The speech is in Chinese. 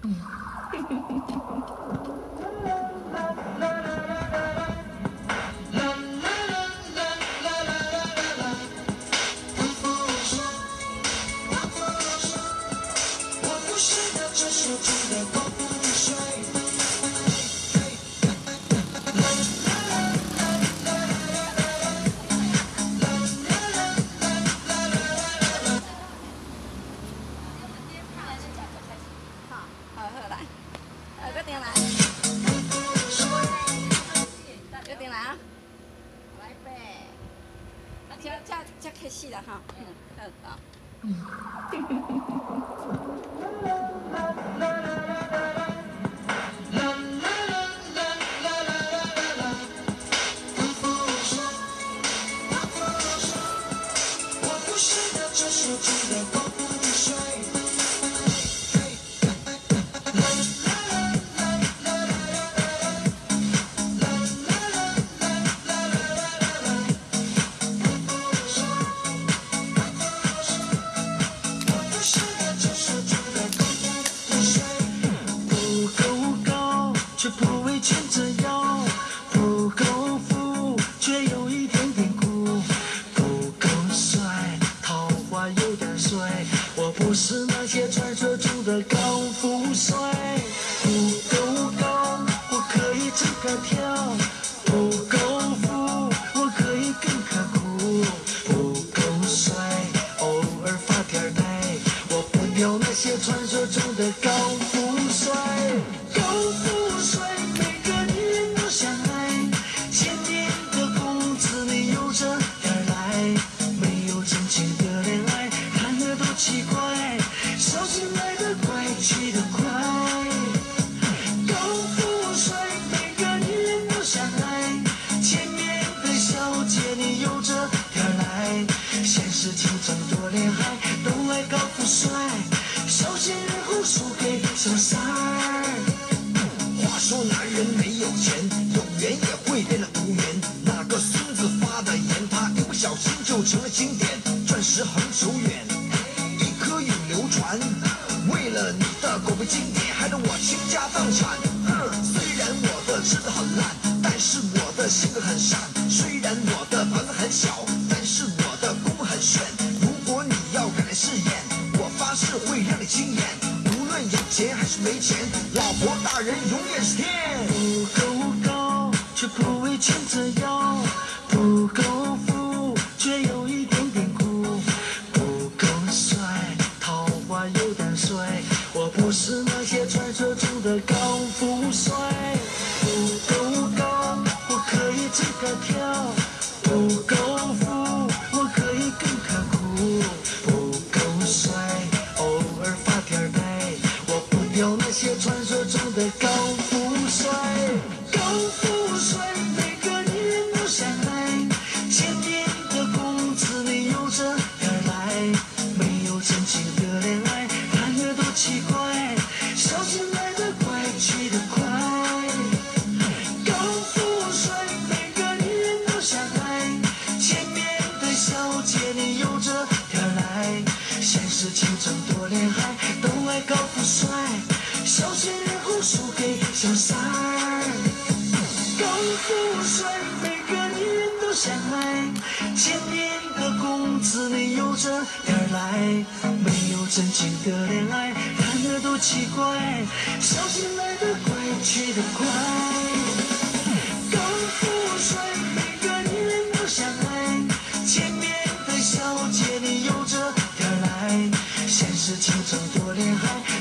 这开始了哈，好。 是那些传说中的高富帅，不够高，我可以整个跳；不够富，我可以更刻苦；不够帅，偶尔发点呆。我不要那些传说中的高富帅，高富帅每个女人都想爱，千年的工资里有着点来，没有真情的恋爱，看着都奇怪。烧进来的快，去得快。高富帅，每个女人都想爱。前面的小姐，你有着点来。现实竞争多厉害，都爱高富帅。小鲜肉后输给小三儿。话说男人没有钱，有缘也会变得无缘。那个孙子发的言，他一不小心就成了经典。钻石很久远。为了你的狗屁经典，害得我倾家荡产。虽然我的吃的很烂，但是我的性格很善。虽然我的房子很小，但是我的功夫很炫。如果你要赶来试验，我发誓会让你惊艳。无论有钱还是没钱，老婆大人永远是天。不够高，却不会牵着腰；不够富，却有一点点苦；不够帅。有点帅，我不是那些传说中的高富帅。不够高，我可以整个跳；不够富，我可以更刻苦；不够帅，偶尔发点呆。我不要那些传说中的高富帅。高富帅，每个女人都想爱。前面的工资里有着点来，没有真情的恋爱。奇怪，烧进来的快，去得快。高富帅，每个女人都想爱。前面的小姐，你有着点来。现实竞争多厉害，都爱高富帅。小鲜肉后输给小三儿。高富帅，每个女人都想爱。前面的工资里有着点来，没有真情的恋爱，看着都奇怪。烧进来的快，去得快。高富帅，每个女人都想爱。前面的小姐，你有着点来。现实竞争多厉害。